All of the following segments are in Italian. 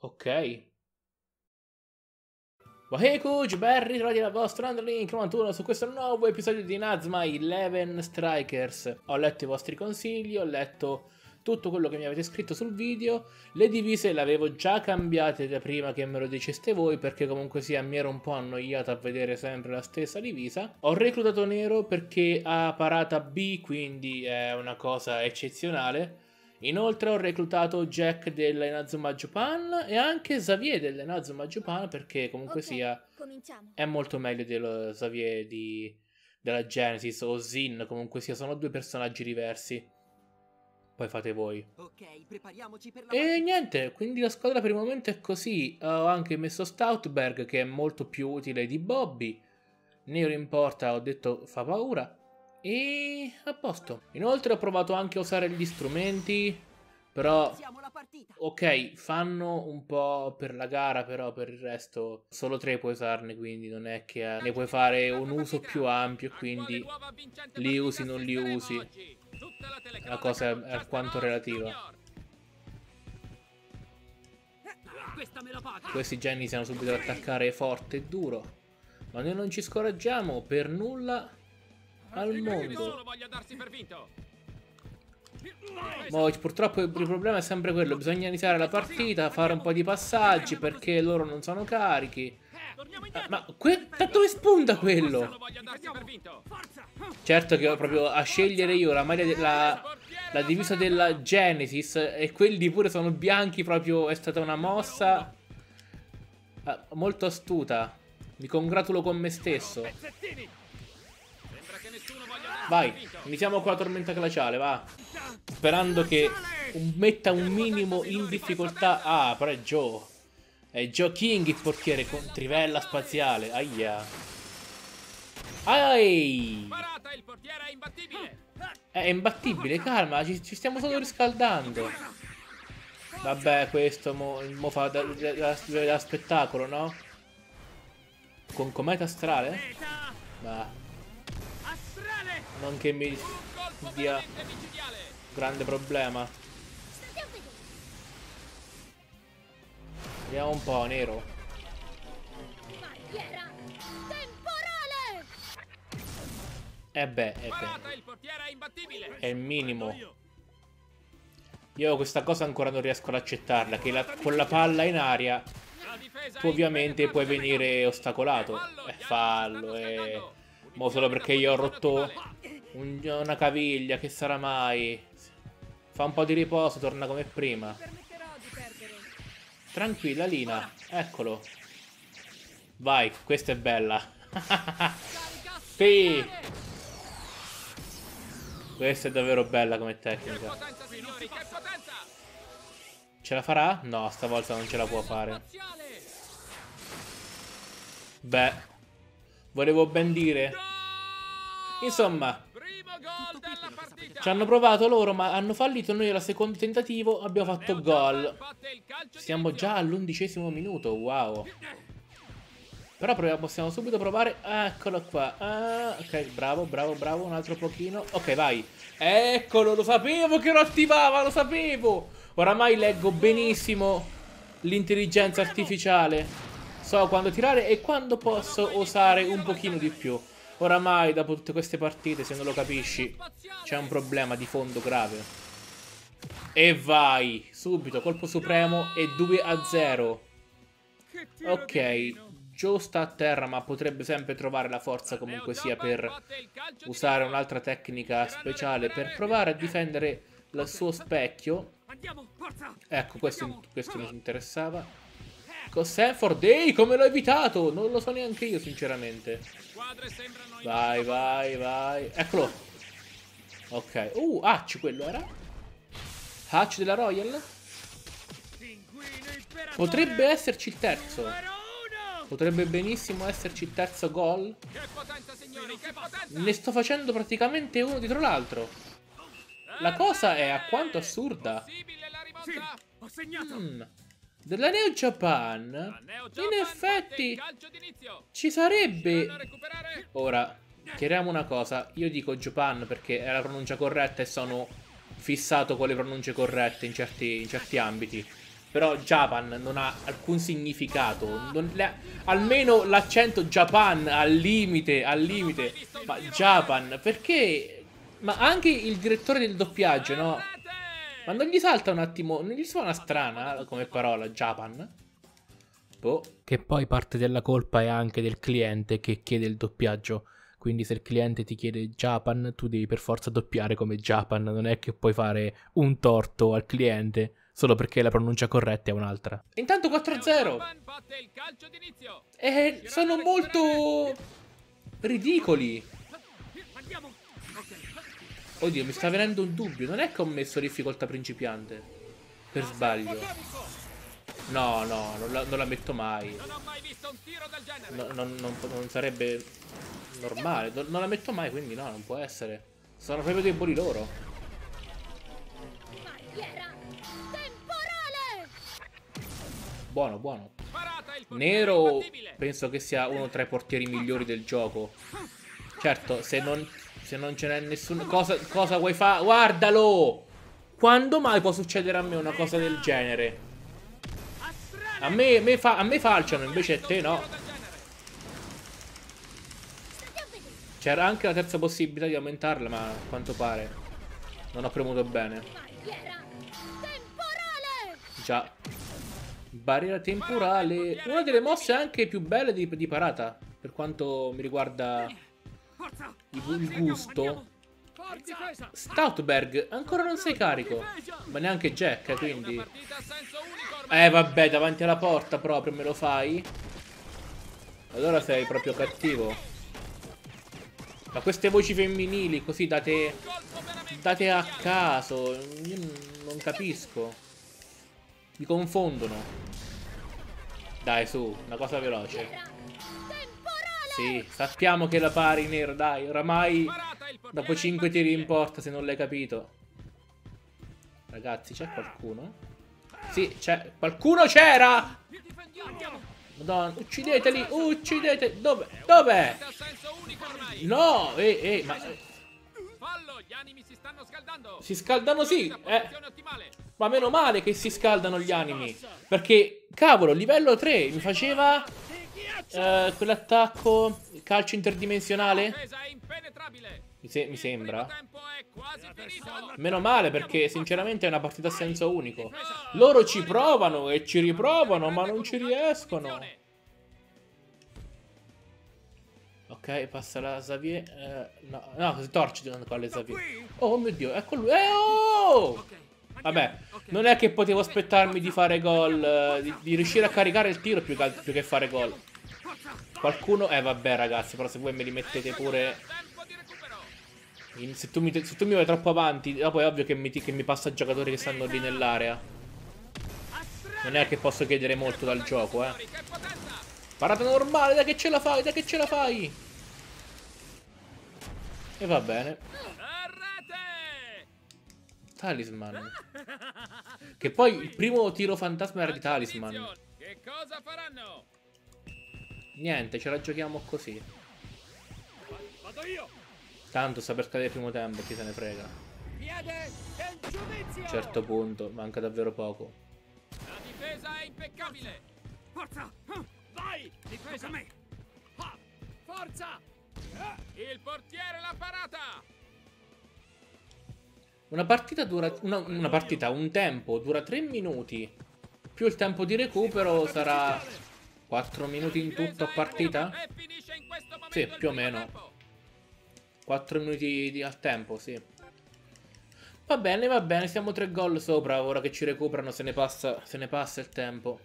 Ok. Waheykuj, ben ritrovati dal vostro Underlink 91 su questo nuovo episodio di Inazuma 11 Strikers. Ho letto i vostri consigli, ho letto tutto quello che mi avete scritto sul video. Le divise le avevo già cambiate da prima che me lo diceste voi, perché comunque sia mi ero un po' annoiato a vedere sempre la stessa divisa. Ho reclutato Nero perché ha parata B, quindi è una cosa eccezionale. Inoltre ho reclutato Jack dell'Inazuma Japan e anche Xavier dell'Inazuma Japan, perché comunque sia è molto meglio dello Xavier della Genesis o Zin, comunque sia, sono due personaggi diversi. Poi fate voi. Ok, prepariamoci per la E partita. niente, quindi la squadra per il momento è così. Ho anche messo Stoutberg, che è molto più utile di Bobby. Nero in porta, ho detto, fa paura. E a posto. Inoltre ho provato anche a usare gli strumenti, però Iniziamo la partita. ok, fanno un po' per la gara, però per il resto solo 3 puoi usarne, quindi non è che ne puoi fare un uso più ampio, quindi li usi, non li usi. La cosa è alquanto relativa. Questa me la paga. Questi già iniziano subito ad attaccare forte e duro, ma noi non ci scoraggiamo per nulla al mondo. Voglio darsi per vinto. Ma purtroppo il problema è sempre quello, bisogna iniziare la partita, fare un po' di passaggi perché loro non sono carichi. Ma da dove spunta quello? Voglio darsi per vinto. Certo che ho proprio a scegliere io la maglia la divisa della Genesis e quelli pure sono bianchi, proprio è stata una mossa molto astuta. Mi congratulo con me stesso. Sembra che nessuno voglia darsi Vai, per vinto. iniziamo con la tormenta glaciale, va. Sperando che metta un minimo in difficoltà. Ah, però è Joe. È Joe King il portiere con trivella spaziale. Aia. Ai. Parata, il portiere è imbattibile. È imbattibile, calma, ci stiamo solo riscaldando. Vabbè, questo mo fa da spettacolo, no? Con cometa astrale? Ma Astrale. non che mi Un colpo dia veramente micidiale. grande problema. Vediamo un po', Nero. Barriera temporale! Beh, Parata, il portiere è imbattibile. è il minimo. Io questa cosa ancora non riesco ad accettarla, che con la palla in aria La difesa tu è ovviamente puoi impenetrabile. venire ostacolato. Fallo, mo solo perché io ho rotto una caviglia, che sarà mai? Fa un po' di riposo, torna come prima. Permetterò di perdere. Tranquilla, Lina, eccolo. Vai, questa è bella. Sì, questa è davvero bella come tecnica. Potenza, signori, che potenza. Ce la farà? No, stavolta non ce la può fare. Spaziale. Beh, volevo ben dire. Gol! Insomma, Primo gol della partita. ci hanno provato loro, ma hanno fallito. Noi al secondo tentativo abbiamo fatto gol. Batte il calcio Siamo d'inizio. già all'11° minuto, wow. Però possiamo subito provare. Eccolo qua. Ah, ok, bravo, bravo, bravo. Un altro pochino. Ok, vai. Eccolo, lo sapevo che lo attivava, lo sapevo. Oramai leggo benissimo l'intelligenza artificiale. So quando tirare e quando posso osare un pochino di più. Oramai, dopo tutte queste partite, se non lo capisci, c'è un problema di fondo grave. E vai. Subito, colpo supremo e 2-0. Ok, Joe sta a terra, ma potrebbe sempre trovare la forza comunque sia per usare un'altra tecnica speciale per provare a difendere il suo specchio. Andiamo, forza. Ecco, questo mi interessava. Con Sanford, ehi, come l'ho evitato? Non lo so neanche io, sinceramente. Squadre sembrano Vai, vai, vai. Eccolo. Ok. Hutch quello era? Hutch della Royal? Pinguino imperatore. Potrebbe esserci il terzo. Numero uno. Potrebbe benissimo esserci il terzo gol. Che potenza, signori, che potenza. Ne sto facendo praticamente uno dietro l'altro. La cosa è alquanto assurda. Possibile la Sì, rimonta. ho segnato. Della Neo Japan, La Neo in Japan batte il effetti, calcio d'inizio. ci Riusciranno a sarebbe... recuperare. Ora, chiariamo una cosa. Io dico Japan perché è la pronuncia corretta e sono fissato con le pronunce corrette in certi ambiti. Però Japan non ha alcun significato. Almeno l'accento Japan al limite, al limite. Ma Japan, perché? Ma anche il direttore del doppiaggio, no? Ma non gli salta un attimo, non gli suona strana come parola, Japan? Boh. Che poi parte della colpa è anche del cliente che chiede il doppiaggio. Quindi se il cliente ti chiede Japan, tu devi per forza doppiare come Japan. Non è che puoi fare un torto al cliente solo perché la pronuncia corretta è un'altra. Intanto 4-0. E sono molto ridicoli. Andiamo. Ok. Oddio, mi sta venendo un dubbio. Non è che ho messo difficoltà principiante per sbaglio. No, no, non la metto mai. Non ho mai visto un tiro del genere. Non sarebbe normale. Non la metto mai, quindi no, non può essere. Sono proprio deboli loro. Barriera temporale. Buono, buono. Parata, il portiere Nero imbattibile. penso che sia uno tra i portieri migliori del gioco. Certo, se non ce n'è nessuno. Cosa vuoi fare? Guardalo! Quando mai può succedere a me una cosa del genere? A me falciano, invece a te no. C'era anche la terza possibilità di aumentarla, ma a quanto pare non ho premuto bene. Barriera temporale. Già. Barriera temporale. Una delle mosse anche più belle di Parata, per quanto mi riguarda Forza. il gusto. Forza. Stoutberg, ancora non sei carico. Ma neanche Jack, quindi. Partita a senso unico ormai. Vabbè, davanti alla porta proprio me lo fai? Allora sei proprio cattivo. Ma queste voci femminili così date a caso. Io non capisco. Mi confondono. Dai, su, una cosa veloce. Barriera temporale. Sì, sappiamo che la pari, Nero, dai. Oramai Parata, il portiere dopo 5 tiri in imbattibile. porta, se non l'hai capito. Ragazzi, c'è qualcuno? Sì, c'è. Qualcuno c'era! Andiamo. Madonna, uccideteli, uccidete. Dov'è? Partita a senso unico ormai. No, ma Fallo, gli animi si stanno scaldando. si scaldano sì, Posizione ottimale. ma meno male che si scaldano gli animi. Perché, cavolo, livello 3 mi faceva quell'attacco, calcio interdimensionale. Difesa è impenetrabile. Mi sembra. Il tempo è quasi finito. Meno male perché sinceramente è una partita a senso unico. Loro ci provano e ci riprovano, ma non ci riescono. Ok, passa la Xavier. No, torci con le Xavier. Oh mio Dio, ecco lui. Oh! Vabbè, non è che potevo aspettarmi di fare gol, di riuscire a caricare il tiro più che fare gol. Qualcuno. Vabbè, ragazzi, però se voi me li mettete pure. Tempo di recupero. Se tu mi vai troppo avanti, dopo è ovvio che mi passa giocatori che stanno lì nell'area. Non è che posso chiedere molto dal gioco, Che potenza. Parata normale, dai che ce la fai, dai che ce la fai. E va bene. A rete. Talisman. Che poi il primo tiro fantasma era di Talisman. Attenzione, che cosa faranno? Niente, ce la giochiamo così. Vado io. Tanto sta per scadere il primo tempo, chi se ne frega. Piede del giudizio. A un certo punto, manca davvero poco. La difesa è impeccabile. Forza. Vai. Difesa me. Forza. Il portiere l'ha parata. Una partita dura. Una partita, un tempo dura 3 minuti. Più il tempo di recupero sarà 4 minuti in tutto a partita? E finisce in questo momento Sì, il più o primo meno. tempo. 4 minuti al tempo, sì. Va bene, siamo 3 gol sopra. Ora che ci recuperano se ne passa il tempo.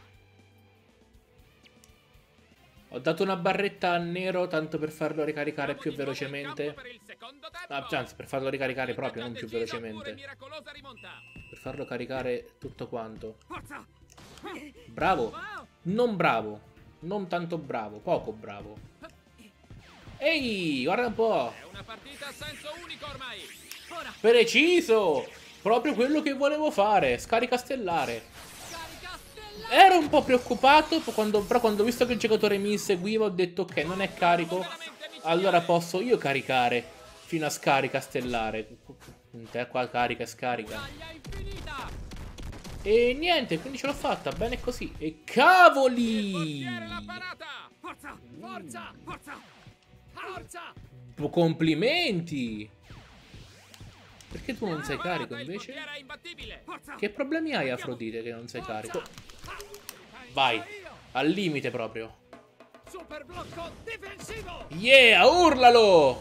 Ho dato una barretta a Nero tanto per farlo ricaricare più velocemente. Per il secondo tempo. Anzi, per farlo ricaricare proprio, non più Decisa, pure velocemente. miracolosa rimonta. Per farlo caricare tutto quanto. Forza. Bravo. Non bravo. Non tanto bravo. Poco bravo. Ehi, guarda un po'. È una partita a senso unico ormai. Ora. Preciso. Proprio quello che volevo fare. Scarica stellare. Carica stellare. Ero un po' preoccupato, però quando ho visto che il giocatore mi seguiva ho detto ok, non è carico. Allora posso io caricare fino a scarica stellare. Te qua carica e scarica. Taglia infinita. E niente, quindi ce l'ho fatta, bene così. E Il cavoli! portiere l'ha parata. Forza! Forza! Forza! Forza! Complimenti! Perché tu non sei Parata, carico il invece? portiere è imbattibile. Forza! Che problemi hai, Afrodite, che non sei carico? Penso Vai, io. al limite proprio. Super blocco difensivo! Yeah, urlalo!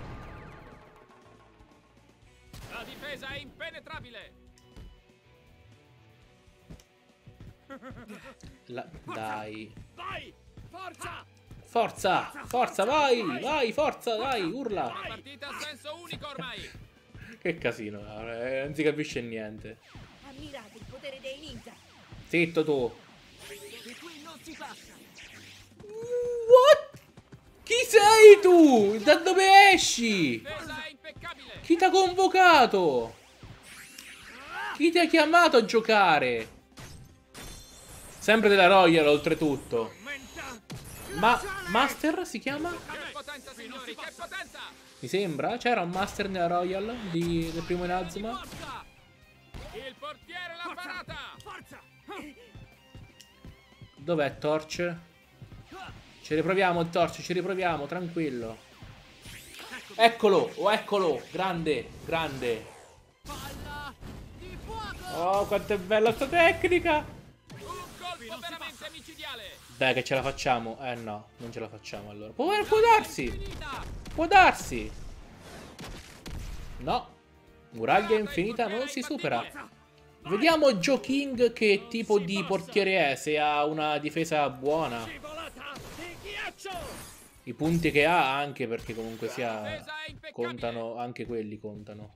La difesa è impenetrabile. Dai. Vai! Forza! Forza, forza, vai, vai, forza, dai, urla. Una partita a senso unico ormai. Che casino, non si capisce niente. Ammirate il potere dei ninja. Zitto tu. Di qui non si passa! What? Chi sei tu? Da dove esci? Difesa è impeccabile. Chi ti ha convocato? Chi ti ha chiamato a giocare? Sempre della Royal, oltretutto. Ma Master si chiama? Che potenza, signori, che potenza. Mi sembra? C'era un Master nella Royal del primo Inazuma? Forza. Il portiere l'ha parata. Forza! Dov'è Torch? Ci riproviamo Torch, ci riproviamo, tranquillo. Eccolo, oh eccolo, grande, grande. Palla di fuoco. Oh, quanto è bella sta tecnica. Un colpo veramente micidiale. Dai che ce la facciamo. No, non ce la facciamo allora. Può darsi, Finita. può darsi. No, muraglia infinita non si supera. Vediamo Joe King che tipo di portiere è, se ha una difesa buona. Scivolata di ghiaccio! I punti che ha anche, perché comunque sia Difesa è impeccabile. contano, anche quelli contano.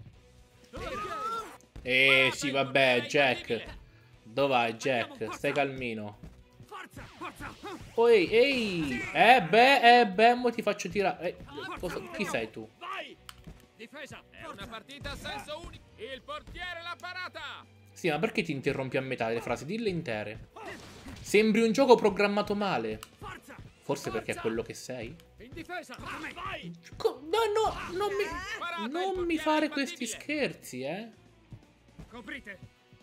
Ok. Sì, vabbè, Jack. Dov'è Jack? Stai calmino. Forza! Forza! Oh, ehi. Beh, mo ti faccio tirare. Chi sei tu? Vai! Difesa! È una partita a senso unico. Il portiere l'ha parata. Sì, ma perché ti interrompi a metà le frasi? Dille intere. Sembri un gioco programmato male. Forza! Forse perché è quello che sei? In difesa! Vai! No, non mi fare questi scherzi, eh. Coprite!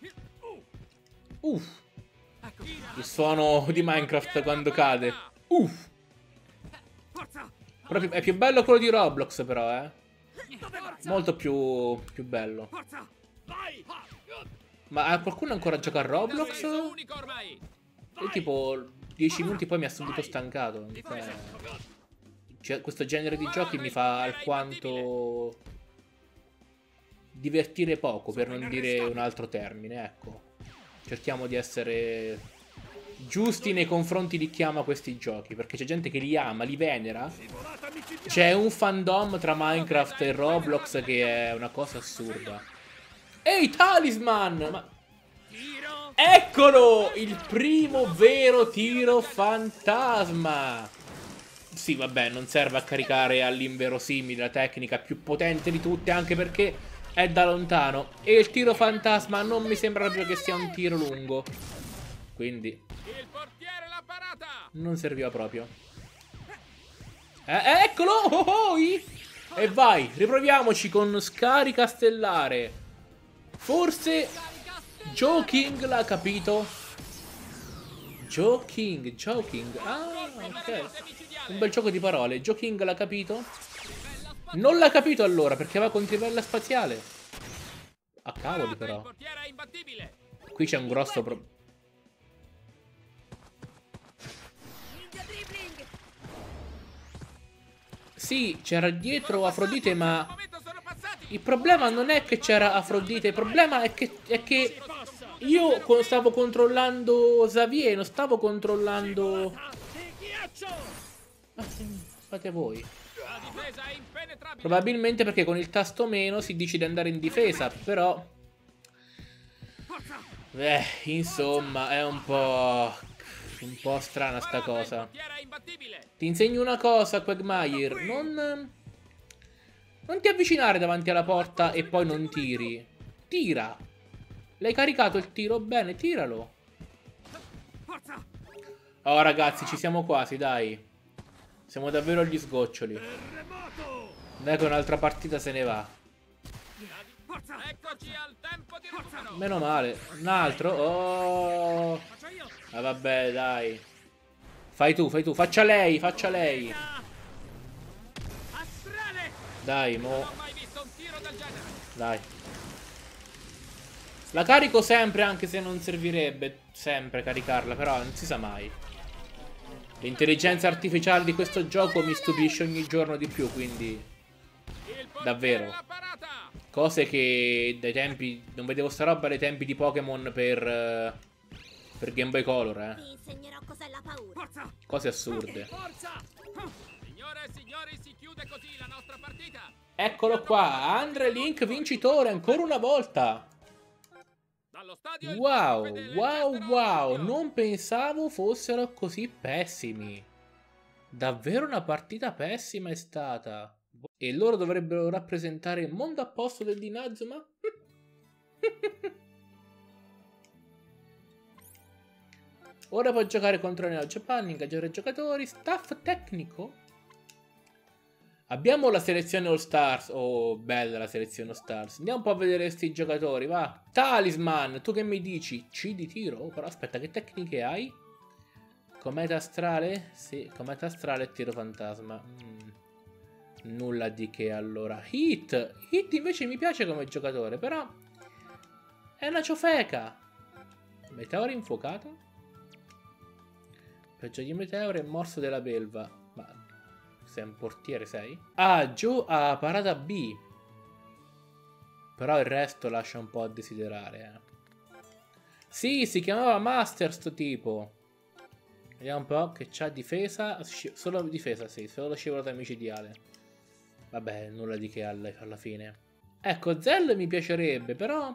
Uff. Il suono di Minecraft quando cade. Uff. Forza! Proprio, è più bello quello di Roblox però, eh. Dove vai? Molto più bello. Forza! Vai! Ma qualcuno ancora gioca a Roblox? Senso unico ormai. Io tipo 10 minuti poi mi ha subito stancato. Cioè, questo genere di giochi mi fa alquanto divertire poco, per non dire un altro termine, ecco. Cerchiamo di essere giusti nei confronti di chi ama questi giochi, perché c'è gente che li ama, li venera. Scivolata micidiale! C'è un fandom tra Minecraft e Roblox che è una cosa assurda. Ehi, Talisman! Ma... Tiro! Eccolo! Il primo vero tiro fantasma! Sì, vabbè, non serve a caricare all'inverosimile la tecnica più potente di tutte, anche perché è da lontano. E il tiro fantasma non mi sembra proprio che sia un tiro lungo. Quindi Il portiere l'ha parata. non serviva proprio. Eccolo! E vai, riproviamoci con scarica stellare. Forse Joe King l'ha capito. Joe King. Ah, ok. Un bel gioco di parole. Joe King l'ha capito? Non l'ha capito allora, perché va con trivella spaziale. A cavoli Il però. portiere è imbattibile. Qui c'è un grosso problema. Ninja dribbling. Sì, c'era dietro Afrodite, ma Al momento sono passati. il problema non è che c'era Afrodite, il problema è che io stavo controllando Xavier, non stavo controllando... Di ghiaccio! Fate voi. La difesa è impenetrabile. Probabilmente perché con il tasto meno si dice di andare in difesa, però... insomma, è un po' strana sta Parata, il cosa. portiere è imbattibile. Ti insegno una cosa, Quagmire. Non ti avvicinare davanti alla porta e poi non tiri. Tira. L'hai caricato il tiro? Bene, tiralo. Forza! Oh ragazzi, ci siamo quasi, dai. Siamo davvero agli sgoccioli. Terremoto! Dai che un'altra partita se ne va. Forza! Eccoci al tempo di Meno male. Un altro. Oh. Faccio io. Ah, vabbè, dai. Fai tu, fai tu. Faccia lei, faccia lei. Astrale. Dai, Non mo. ho mai visto un tiro del genere. Dai. La carico sempre, anche se non servirebbe sempre caricarla, però non si sa mai. L'intelligenza artificiale di questo gioco mi stupisce ogni giorno di più, quindi Il portiere davvero. l'ha parata. Cose che dai tempi... Non vedevo sta roba dai tempi di Pokémon per Game Boy Color, eh. Ti insegnerò cos'è la paura. Forza. Cose assurde. Forza. Signore e signori, si chiude così la nostra partita. Eccolo qua, Andre Link vincitore ancora una volta. Dallo stadio il Wow, vostro fedele wow, Jetro wow, Junior. non pensavo fossero così pessimi. Davvero una partita pessima è stata. E loro dovrebbero rappresentare il mondo a posto del Dinazuma? Ora puoi giocare contro Neo Japan, ingaggiare giocatori, staff tecnico. Abbiamo la selezione All Stars. Oh, bella la selezione All Stars. Andiamo un po' a vedere questi giocatori, va. Talisman, tu che mi dici? C di tiro? Oh, però aspetta, che tecniche hai? Cometa astrale? Sì, cometa astrale e tiro fantasma. Nulla di che allora. Hit! Hit invece mi piace come giocatore, però è una ciofeca. Meteoro infuocato? Peggio di Meteoro e morso della belva. Ma sei un portiere, sei? Ah, giù a parata B. Però il resto lascia un po' a desiderare, eh. Sì, si chiamava Master sto tipo. Vediamo un po' che c'ha difesa. Solo difesa, sì, solo scivolata micidiale. Vabbè, nulla di che alla fine. Ecco, Zell mi piacerebbe, però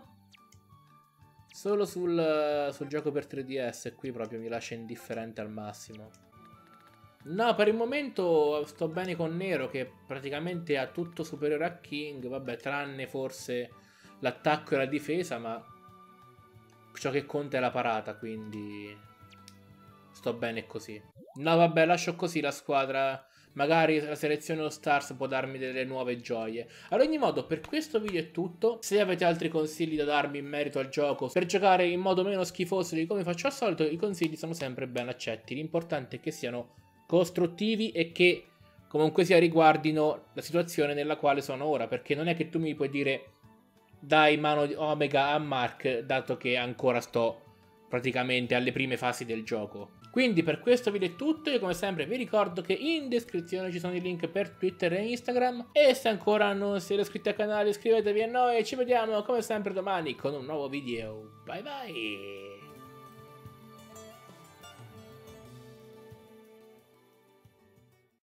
solo sul gioco per 3DS. E qui proprio mi lascia indifferente al massimo. No, per il momento sto bene con Nero, che praticamente ha tutto superiore a King. Vabbè, tranne forse l'attacco e la difesa, ma ciò che conta è la parata, quindi sto bene così. No, vabbè, lascio così la squadra. Magari la selezione All Stars può darmi delle nuove gioie. Ad ogni modo, per questo video è tutto. Se avete altri consigli da darmi in merito al gioco, per giocare in modo meno schifoso di come faccio al solito, i consigli sono sempre ben accetti. L'importante è che siano costruttivi e che comunque sia riguardino la situazione nella quale sono ora, perché non è che tu mi puoi dire dai mano di Omega a Mark, dato che ancora sto praticamente alle prime fasi del gioco. Quindi per questo video è tutto. Io come sempre vi ricordo che in descrizione ci sono i link per Twitter e Instagram, e se ancora non siete iscritti al canale iscrivetevi a noi e ci vediamo come sempre domani con un nuovo video. Bye bye.